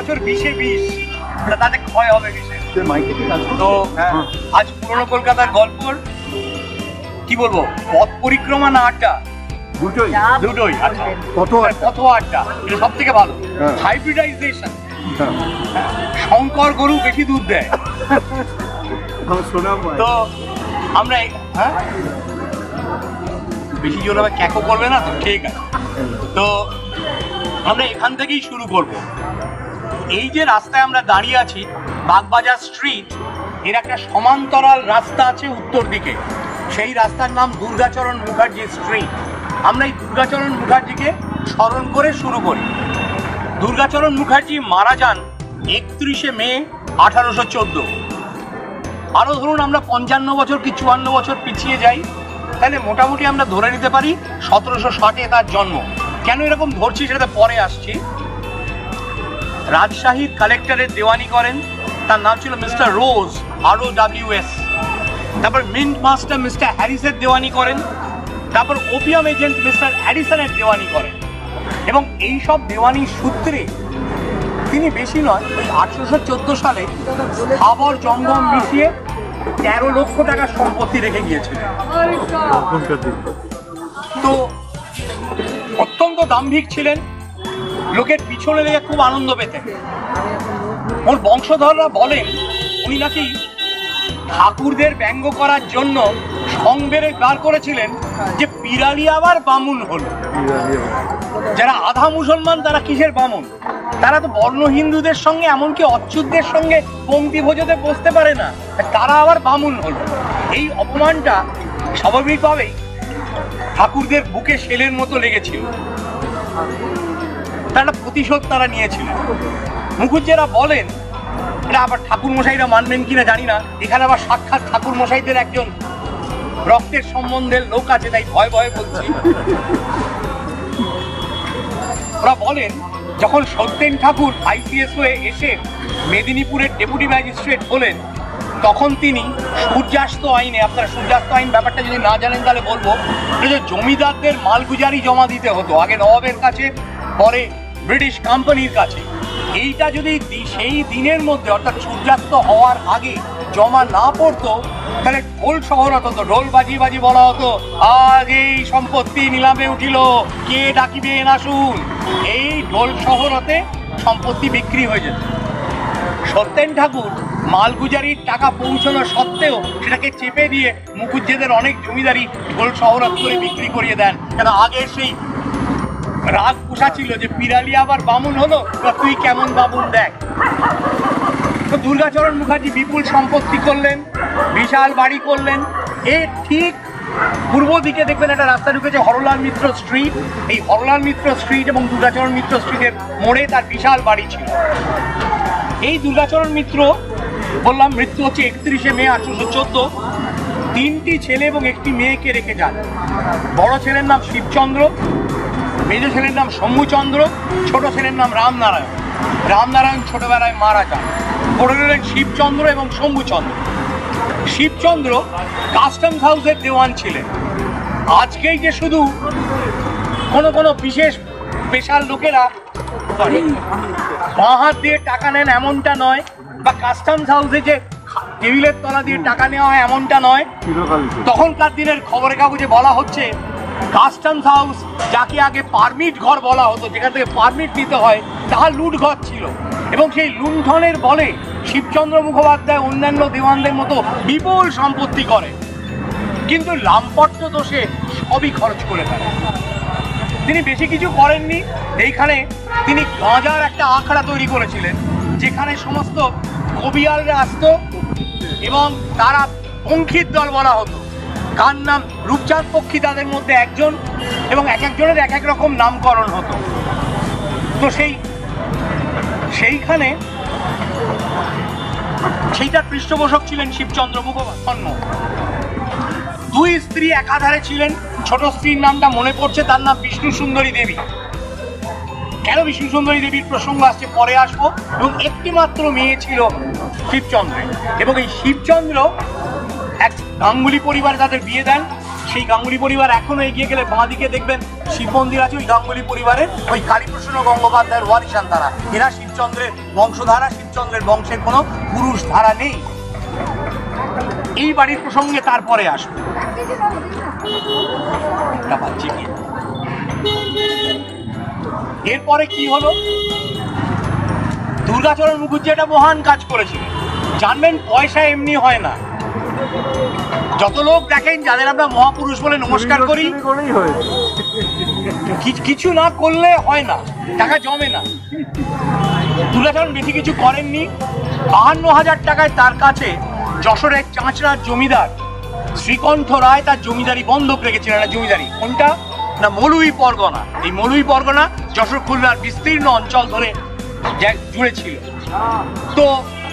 বছর 20-20, তাতে ক্ষয় হবে কিসে? তো আজ পুরনো কলকাতার গল্পর কি বলবো, পথ পরিক্রমা না আড্ডা? দুটোই। আচ্ছা, পথ আড্ডা এটা সব থেকে ভালো। হাইব্রিডাইজেশন, শঙ্কর গরু বেশি দুধ দেয়। তো আমরা বেশি জোর আবার ক্যাকো করবে না তো, ঠিক আছে। তো আমরা এখান থেকেই শুরু করব। এই যে রাস্তায় আমরা দাঁড়িয়ে আছি, বাগবাজার স্ট্রিট, এর একটা সমান্তরাল রাস্তা আছে উত্তর দিকে। সেই রাস্তার নাম দুর্গাচরণ মুখার্জি স্ট্রিট। আমরা এই দুর্গাচরণ মুখার্জিকে স্মরণ করে শুরু করি। দুর্গাচরণ মুখার্জি মারা যান 31শে মে 1814। আরও ধরুন আমরা 55 বছর কি 54 বছর পিছিয়ে যাই, তাহলে মোটামুটি আমরা ধরে নিতে পারি 1760-এ তার জন্ম। কেন এরকম ধরছি সেটা পরে আসছি। রাজশাহীর কালেক্টরের দেওয়ানি করেন, তার নাম ছিল মিস্টার রোজ, ROWS। তারপর মিন্ট মাস্টার মিস্টার হ্যারিসের দেওয়ানি করেন, তারপর ওপিয়াম এজেন্ট মিস্টার অ্যাডিসনের দেওয়ানি করেন। এবং এই সব দেওয়ানির সূত্রে তিনি বেশি নয়, ওই 1814 সালে স্থাবর জঙ্গম মিশিয়ে 13 লক্ষ টাকার সম্পত্তি রেখে গিয়েছিলেন। তো অত্যন্ত দাম্ভিক ছিলেন, লোকের পিছনে লেগে খুব আনন্দ পেতেন। ওর বংশধররা বলেন উনি নাকি ঠাকুরদের ব্যঙ্গ করার জন্য সংবেরে বার করেছিলেন যে পিরালি আবার বামুন হলো। যারা আধা মুসলমান তারা কিসের বামুন? তারা তো বর্ণ হিন্দুদের সঙ্গে, এমনকি অচ্যুতদের সঙ্গে পঙ্ক্তি ভোজতে বসতে পারে না, তারা আবার বামুন হলো। এই অপমানটা স্বাভাবিকভাবেই ঠাকুরদের বুকে শেলের মতো লেগেছিল। তারা প্রতিশোধ তারা নিয়েছিলেন। মুখুজ্জেরা বলেন, এটা আবার ঠাকুর মশাইরা মানবেন কিনা জানি না, এখানে আবার সাক্ষাৎ ঠাকুর মশাইদের একজন রক্তের সম্বন্ধের লোক আছে, তাই ভয় ভয়ে বলছি। ওরা বলেন যখন সত্যেন ঠাকুর ICS হয়ে এসে মেদিনীপুরের ডেপুটি ম্যাজিস্ট্রেট হলেন, তখন তিনি সূর্যাস্ত আইনে, আপনারা সূর্যাস্ত আইন ব্যাপারটা যদি না জানেন তাহলে বলবো, যে জমিদারদের মালগুজারি জমা দিতে হতো, আগে নবাবের কাছে, পরে ব্রিটিশ কোম্পানির কাছে। এইটা যদি সেই দিনের মধ্যে অর্থাৎ সূর্যাস্ত হওয়ার আগে জমা না পড়তো, তাহলে ঢোল শহরত হতো, ঢোল বাজি বাজি বলা হতো, আজ এই সম্পত্তি নিলামে উঠিল, কে ডাকিবেন আসুন। এই ঢোল শহরতে সম্পত্তি বিক্রি হয়ে যেত। সত্যেন ঠাকুর মালগুজারির টাকা পৌঁছানো সত্ত্বেও সেটাকে চেপে দিয়ে মুখুজ্জেদের অনেক জমিদারি ঢোল শহরত করে বিক্রি করিয়ে দেন। কেন আগে সেই রাগ পোষা ছিল যে পিরালি আবার বামুন হলো, তুই কেমন বামুন দেখ। তো দুর্গাচরণ মুখার্জি বিপুল সম্পত্তি করলেন, বিশাল বাড়ি করলেন। এর ঠিক পূর্ব দিকে দেখবেন একটা রাস্তা ঢুকেছে, হরলাল মিত্র স্ট্রিট। এই হরলাল মিত্র স্ট্রিট এবং দুর্গাচরণ মিত্র স্ট্রিটের মোড়ে তার বিশাল বাড়ি ছিল। এই দুর্গাচরণ মিত্র বললাম মৃত্যু হচ্ছে 31শে মে 1814। 3টি ছেলে এবং একটি মেয়েকে রেখে যান। বড় ছেলের নাম শিবচন্দ্র, মেজ ছেলের নাম শম্ভুচন্দ্র, ছোট ছেলের নাম রামনারায়ণ। রামনারায়ণ ছোটবেলায় মারা যান। পড়ে রইলেন শিবচন্দ্র এবং শম্ভুচন্দ্র। শিবচন্দ্র কাস্টমস হাউসের দেওয়ান ছিলেন। আজকেই যে শুধু কোনো বিশেষ স্পেশাল লোকেরা বাঁ হাত দিয়ে টাকা নেন এমনটা নয়, বা কাস্টমস হাউসে যে টেবিলের তলা দিয়ে টাকা নেওয়া হয় এমনটা নয়। তখনকার দিনের খবরের কাগজে বলা হচ্ছে কাস্টমস হাউস, যাকে আগে পারমিট ঘর বলা হতো, যেখান থেকে পারমিট নিতে হয়, তাহা লুট ঘর ছিল। এবং সেই লুণ্ঠনের বলে শিবচন্দ্র মুখোপাধ্যায় অন্যান্য দেওয়ানদের মতো বিপুল সম্পত্তি করে, কিন্তু লাম্পট্য দোষে সবই খরচ করে ফেলেন। তিনি বেশি কিছু করেননি। এইখানে তিনি গাঁজার একটা আখড়া তৈরি করেছিলেন, যেখানে সমস্ত কবিয়ালরা আসতো এবং তারা পঙ্খির দল বলা হতো। কার নাম রূপচাঁদ পক্ষী তাদের মধ্যে একজন, এবং এক একজনের এক এক রকম নামকরণ হতো। তো সেইখানে সেইটার পৃষ্ঠপোষক ছিলেন শিবচন্দ্র মুখোপাধ্যায়। 2 স্ত্রী একাধারে ছিলেন। ছোট স্ত্রীর নামটা মনে পড়ছে, তার নাম বিষ্ণু সুন্দরী দেবী। কেন বিষ্ণু সুন্দরী দেবীর প্রসঙ্গ আসছে পরে আসবো। এবং একটি মাত্র মেয়ে ছিল শিবচন্দ্রের, এবং এই শিবচন্দ্র এক গাঙ্গুলি পরিবারে তাদের বিয়ে দেন। সেই গাঙ্গুলি পরিবার এখনো এগিয়ে গেলে বাঁ দিকে দেখবেন শিব মন্দির আছে ওই গাঙ্গুলি পরিবারের, ওই কালীপ্রসন্ন গঙ্গোপাধ্যায়ের ওয়ারিশান তারা। এরা শিবচন্দ্রের বংশধারা, শিবচন্দ্রের বংশের কোনো পুরুষ ধারা নেই। এই বাড়ির প্রসঙ্গে তারপরে আসবে। এরপরে কি হলো, দুর্গাচরণ মুখুজ্জি একটা মহান কাজ করেছিলেন। জানবেন পয়সা এমনি হয় না। যত লোক দেখেন যাদের আমরা মহাপুরুষ বলে নমস্কার করি, কিছু না করলে হয় না, টাকা জমে না। দুর্গাচরণ বেশি কিছু করেননি। 52,000 টাকায় তার কাছে যশোরের চাঁচড়ার জমিদার শ্রীকণ্ঠ রায় তার জমিদারি বন্ধক রেখেছিলেন। জমিদারি কোনটা না, মৌলভী পরগনা। এই মৌলভী পরগনা যশোর খুলনার বিস্তীর্ণ অঞ্চল ধরে জুড়ে ছিল। তো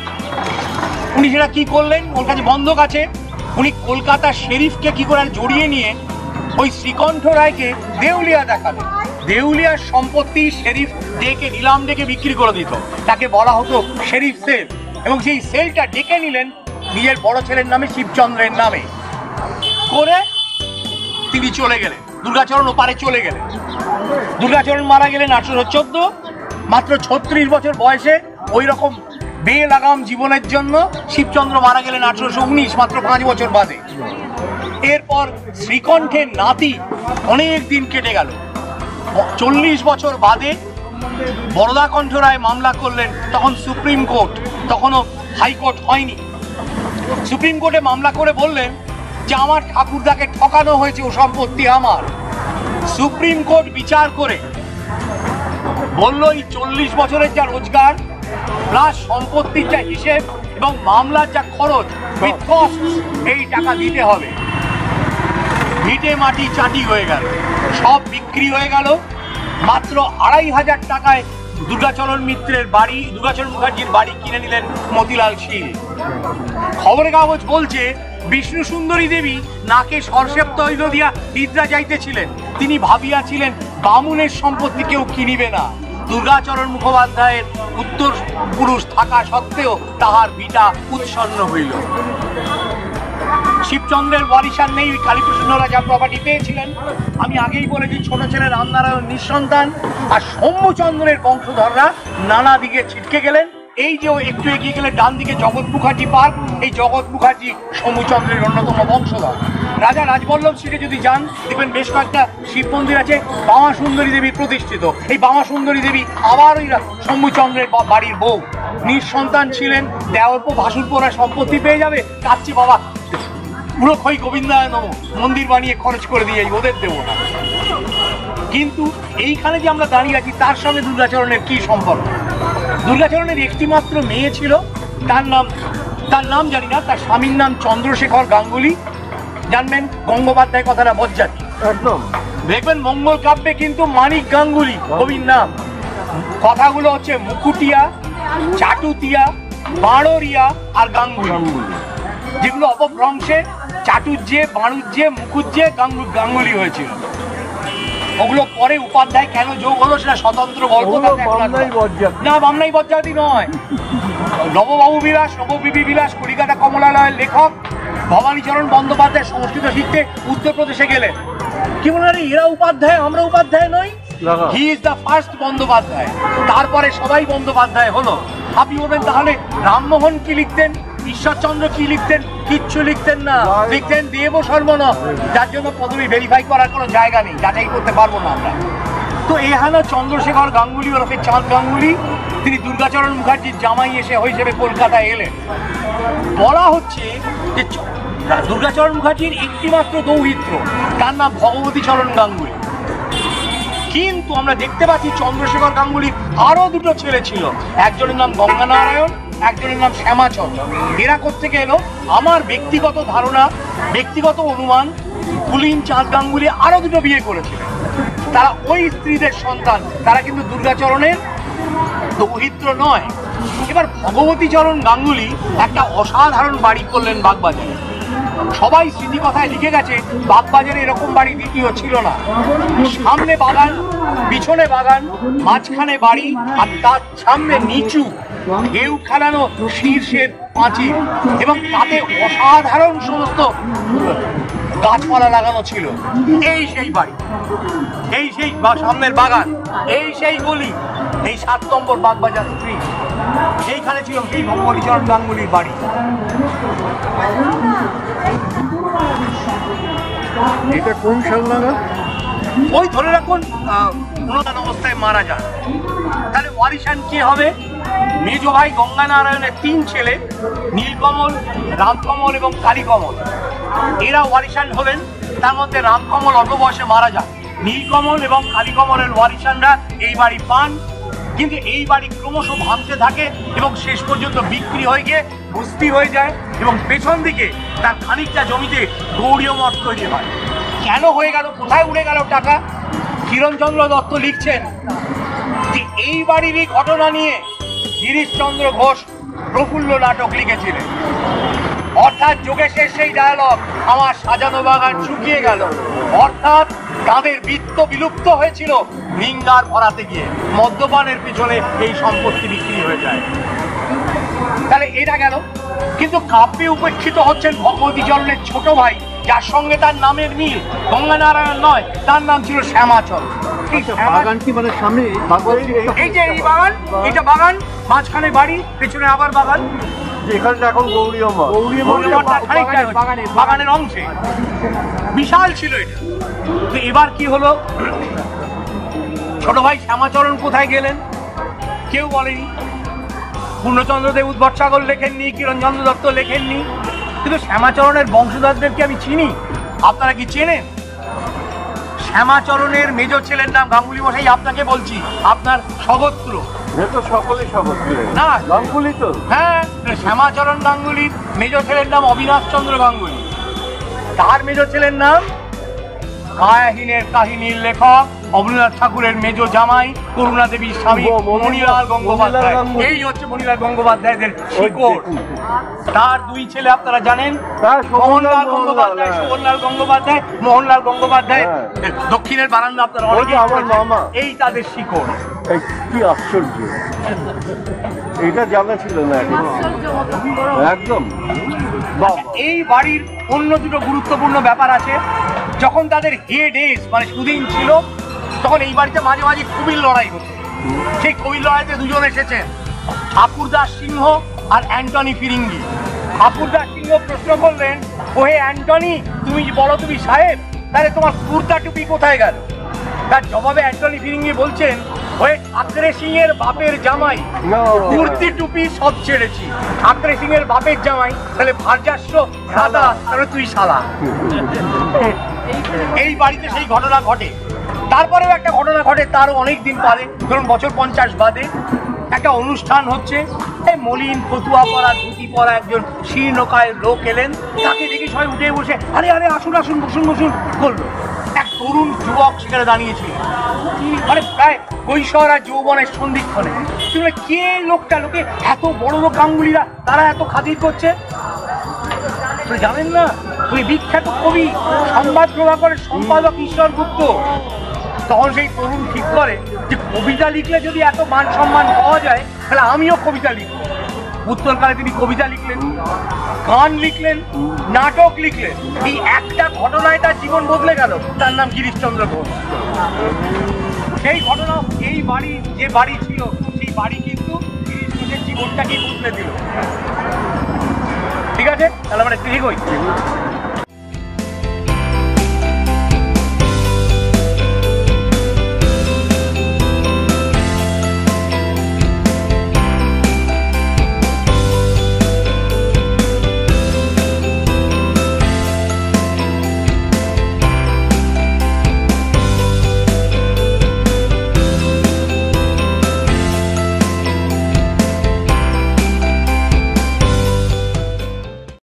উনি সেটা কি করলেন, ওর কাছে বন্ধক আছে, উনি কলকাতার শেরিফকে কি করে জড়িয়ে নিয়ে ওই শ্রীকণ্ঠ রায়কে দেউলিয়া দেখালেন। দেউলিয়ার সম্পত্তি শেরিফ ডেকে নিলাম ডেকে বিক্রি করে দিত, তাকে বলা হতো শেরিফ সেল। এবং সেই সেলটা ডেকে নিলেন নিজের বড় ছেলের নামে, শিবচন্দ্রের নামে করে তিনি চলে গেলেন। দুর্গাচরণ ওপারে চলে গেলেন। দুর্গাচরণ মারা গেলেন 1814, মাত্র 36 বছর বয়সে। ওই রকম বেলাগাম জীবনের জন্য শিবচন্দ্র মারা গেলেন 1819, মাত্র 5 বছর বাদে। এরপর শ্রীকণ্ঠের নাতি অনেক দিন কেটে গেল। 40 বছর বাদে বরদাকণ্ঠ রায় মামলা করলেন। তখন সুপ্রিম কোর্ট, তখনও হাইকোর্ট হয়নি। সুপ্রিম কোর্টে মামলা করে বললেন যে আমার ঠাকুরদাকে ঠকানো হয়েছে, ও সম্পত্তি আমার। সুপ্রিম কোর্ট বিচার করে বলল এই 40 বছরের যা রোজগার প্লাস সম্পত্তির যা হিসেব এবং মামলার যা খরচ, এই টাকা দিতে হবে। ভিটে মাটি চাটি হয়ে গেল, সব বিক্রি হয়ে গেল। মাত্র 2,500 টাকায় দুর্গাচরণ মিত্রের বাড়ি, দুর্গাচরণ মুখার্জির বাড়ি কিনে নিলেন মতিলাল শীল। খবরের কাগজ বলছে বিষ্ণু সুন্দরী দেবী নাকে সরষের তৈল দিয়া নিদ্রা যাইতেছিলেন। তিনি ভাবিয়াছিলেন বামুনের সম্পত্তি কেউ কিনিবে না। দুর্গাচরণ মুখোপাধ্যায়ের উত্তর পুরুষ থাকা সত্ত্বেও তাহার ভিটা উৎসন্ন হইল। শিবচন্দ্রের ওয়ারিশান নেই, কালীপ্রসন্নরা যা প্রপার্টি পেয়েছিলেন। আমি আগেই বলেছি ছোট ছেলে রামনারায়ণ নিঃসন্তান, আর সৌম্যচন্দ্রের বংশধররা নানা দিকে ছিটকে গেলেন। এই যে একটু এগিয়ে গেলে ডান দিকে জগৎ মুখার্জি পার্ক, এই জগৎ মুখার্জি সৌম্যচন্দ্রের অন্যতম বংশধর। রাজা রাজবল্লভ স্ট্রিটে যদি যান দেখবেন বেশ কয়েকটা শিব মন্দির আছে বামা সুন্দরী দেবী প্রতিষ্ঠিত। এই বামা সুন্দরী দেবী আবার ওই সৌম্যচন্দ্রের বাড়ির বউ, নিঃসন্তান ছিলেন। দেওয়ার ভাসুরপোরা সম্পত্তি পেয়ে যাবে, কাচ্ছি বাবা পুরো খই গোবিন্দায় নম, মন্দির বানিয়ে খরচ করে দিয়ে ওদের দেবো না। কিন্তু এইখানে যে আমরা দাঁড়িয়ে আছি তার সঙ্গে দুর্গাচরণের কি সম্পর্ক? দুর্গাচরণের একটি মাত্র মেয়ে ছিল, তার নাম জানি না, তার স্বামীর নাম চন্দ্রশেখর গাঙ্গুলি। জানবেন গঙ্গোপাধ্যায় কথাটা বজ্জাতি, একদম দেখবেন মঙ্গল কাব্যে কিন্তু মানিক গাঙ্গুলি কবির নাম। কথাগুলো হচ্ছে মুকুটিয়া, চাটুতিয়া, বাঁড়রিয়া আর গাঙ্গুলি, যেগুলো অপভ্রংশে চাটুর্যে, বাণুজ্যে, মুকুজ্যে গাঙ্গুলি হয়েছিল। ওগুলো পরে উপাধ্যায় কেন যোগ হলো সেটা স্বতন্ত্র গল্প। না, বামনাই বজ্জাতি নয়। নববাবু বিলাস, নববিবি বিলাস কলিকাতা কমলালয়ের লেখক ভবানীচরণ বন্দ্যোপাধ্যায় সংস্কৃত শিখতে উত্তরপ্রদেশে গেলেন। কি বলেন, এরা উপাধ্যায় আমরা উপাধ্যায় নই? He is the first Bandyopadhyay. তারপরে সবাই বন্দ্যোপাধ্যায় হলো। আপনি বলবেন তাহলে রামমোহন কি লিখতেন, ঈশ্বরচন্দ্র কি লিখতেন? কিচ্ছু লিখতেন না, লিখতেন দেব শর্মণ, যার জন্য পদবি ভেরিফাই করার কোনো জায়গা নেই, যাচাই করতে পারবো না আমরা। তো এখানে চন্দ্রশেখর গাঙ্গুলি ওরফে চাঁদ গাঙ্গুলি, তিনি দুর্গাচরণ মুখার্জির জামাই এসে হিসেবে কলকাতায় এলেন। বলা হচ্ছে যে দুর্গাচরণ মুখার্জির একটি মাত্র দৌহিত্র, তার নাম ভগবতী চরণ গাঙ্গুলি। কিন্তু আমরা দেখতে পাচ্ছি চন্দ্রশেখর গাঙ্গুলির আরো দুটো ছেলে ছিল, একজনের নাম গঙ্গানারায়ণ, একজনের নাম শ্যামাচন্দ্র। এরা কোত্থেকে এলো? আমার ব্যক্তিগত ধারণা, ব্যক্তিগত অনুমান, কুলীন চাঁদ গাঙ্গুলি আরো দুটো বিয়ে করেছিলেন। তারা ওই স্ত্রীদের সন্তান, তারা কিন্তু দুর্গাচরণের দৌহিত্র নয়। এবার ভগবতী চরণ গাঙ্গুলি একটা অসাধারণ বাড়ি করলেন বাগবাজারে। সবাই স্মৃতি কথায় লিখে গেছে বাগবাজারে এরকম বাড়ি দ্বিতীয় ছিল না। সামনে বাগান, পিছনে বাগান, মাঝখানে বাড়ি, আর তার সামনে নিচু ঢেউ খেলানো শীর্ষের পাঁচিল, এবং তাতে অসাধারণ সমস্ত গাছপালা লাগানো ছিল। এই সেই বাড়ি, এই সেই সামনের বাগান, এই সেই গলি, এই 7 নম্বর বাগবাজার স্ট্রিট, এইখানে ছিল সেই হরিচরণ গাঙ্গুলির বাড়ি। এটা কোন সাল নাগাদ? ওই ধরে রাখুন 19 অবস্থায় মারা যান। তাহলে ওয়ারিশান কে হবে? মেজ ভাই গঙ্গানারায়ণের 3 ছেলে, নীলকমল, রামকমল এবং কালীকমল, এরা ওয়ারিশান হলেন। তার মধ্যে রামকমল অল্প বয়সে মারা যান। নীলকমল এবং কালীকমলের ওয়ারিশানরা এই বাড়ি পান, কিন্তু এই বাড়ি ক্রমশ ভাঙতে থাকে এবং শেষ পর্যন্ত বিক্রি হয়ে গিয়ে বস্তি হয়ে যায় এবং পেছন দিকে তার খানিকটা জমিতে গৌরীয় মঠ তৈরি হয়। কেন হয়ে গেল, কোথায় উড়ে গেল টাকা? কিরণচন্দ্র দত্ত লিখছেন যে এই বাড়িরই ঘটনা নিয়ে গিরিশচন্দ্র ঘোষ প্রফুল্ল নাটক লিখেছিলেন। অর্থাৎ যোগেশের সেই ডায়ালগ, আমার সাজানো বাগান শুকিয়ে গেল, অর্থাৎ তাদের বৃত্ত বিলুপ্ত হয়েছিল নিঙ্গার ভরাতে গিয়ে, মদ্যপানের পিছনে এই সম্পত্তি বিক্রি হয়ে যায়। তাহলে এটা গেল। কিন্তু কাব্যে উপেক্ষিত হচ্ছেন ভগবতী চরণের ছোট ভাই, যার সঙ্গে তার নামের মিল, গঙ্গানারায়ণ নয়, তার নাম ছিল শ্যামাচরণ। বাগানটি মানে সামনে এই যে এই বাগান, এটা বাগান, মাঝখানে বাড়ি, পেছনে আবার বাগান। এখানটা এখন গৌরীয় মঠ, বাগানের অংশে বিশাল ছিল এটা। তো এবার কি হলো, ছোট ভাই শ্যামাচরণ কোথায় গেলেন কেউ বলেনি। পূর্ণচন্দ্র দেব উদ্ভটসাগর লেখেননি, কিরণচন্দ্র দত্ত লেখেননি, কিন্তু শ্যামাচরণের বংশধরদেরকে আমি চিনি। আপনারা কি চেনেন? শ্যামাচরণের মেজ ছেলের নাম গাঙ্গুলি মশাই, আপনাকে বলছি, আপনার সগোত্র। সকলেই সগোত্র না, গাঙ্গুলি তো। হ্যাঁ, শ্যামাচরণ গাঙ্গুলির মেজ ছেলের নাম অবিনাশ চন্দ্র গাঙ্গুলি। তার মেজ ছেলের নাম কায়াহীনের কাহিনীর লেখক অবনীন্দ্রনাথ ঠাকুরের মেজ জামাই করুণা দেবীর স্বামী মণিলাল গঙ্গোপাধ্যায়। এই হচ্ছে মণিলাল গঙ্গোপাধ্যায়দের শিকড়। তার 2 ছেলে আপনারা জানেন, মোহনলাল গঙ্গোপাধ্যায়, শোভনলাল গঙ্গোপাধ্যায়। মোহনলাল গঙ্গোপাধ্যায় দক্ষিণের বারান্দা আপনারা অনেকে, এই তাদের শিকড়। কি আশ্চর্য, এটা জানা ছিল না একদম। এই বাড়ির অন্য দুটো গুরুত্বপূর্ণ ব্যাপার আছে। যখন তাদের হেড এজ মানে সুদিন ছিল, তখন এই বাড়িতে মাঝে মাঝে কবির লড়াই হতো। সেই কবির লড়াইতে দুজন এসেছেন, ঠাকুরদাস সিংহ আর অ্যান্টনি ফিরিঙ্গি। ঠাকুরদাস সিংহ প্রশ্ন করলেন, ওহে অ্যান্টনি, তুমি বলো তুমি সাহেব, তাহলে তোমার কুর্তা টুপি কোথায় গেল? তার জবাবে অ্যান্টনি ফিরিঙ্গি বলছেন, ওই ঠাকরে সিং এর বাপের জামাই, কুর্তি টুপি সব ছেড়েছি। ঠাকরে সিং এর বাপের জামাই, তাহলে ভারজাস্য সাদা, তাহলে তুই শালা। এই বাড়িতে সেই ঘটনা ঘটে। তারপরেও একটা ঘটনা ঘটে তারও অনেক দিন বাদে, ধরুন বছর 50 বাদে। একটা অনুষ্ঠান হচ্ছে, এই মলিন ফতুয়া পরা, ধুতি পরা একজন শীর্ণকায় লোক এলেন। তাকে দেখে সবাই উঠে বসে আরে আরে আসুন আসুন, বসুন বসুন করলো। এক তরুণ যুবক সেখানে দাঁড়িয়েছিল, মানে প্রায় কৈশোর আর যৌবনের সন্ধিক্ষণে। তুমি কে লোকটা? লোকে এত বড় লোক গাঙ্গুলিরা, তারা এত খাতির করছে, জানেন না? উনি বিখ্যাত কবি, সংবাদ প্রভাকরের সম্পাদক ঈশ্বর গুপ্ত। তখন সেই তরুণ ঠিক করে যে কবিতা লিখলে যদি এত মান সম্মান পাওয়া যায়, তাহলে আমিও কবিতা লিখব। উত্তরকালে তিনি কবিতা লিখলেন, গান লিখলেন, নাটক লিখলেন। এই একটা ঘটনায় তার জীবন বদলে গেল। তার নাম গিরিশচন্দ্র ঘোষ। সেই ঘটনা, এই বাড়ি যে বাড়ি ছিল, সেই বাড়ি কিন্তু গিরিশ ঘোষের জীবনটাকেই বদলে দিল। ঠিক আছে, তাহলে আমরা ঠিক হই।